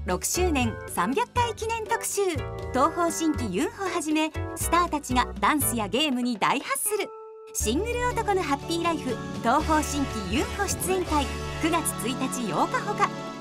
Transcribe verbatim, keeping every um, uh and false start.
ろくしゅうねんさんびゃっかい記念特集。東方神起ユンホはじめスターたちがダンスやゲームに大ハッスル。シングル男のハッピーライフ東方神起ユンホ出演会くがつついたちようかほか。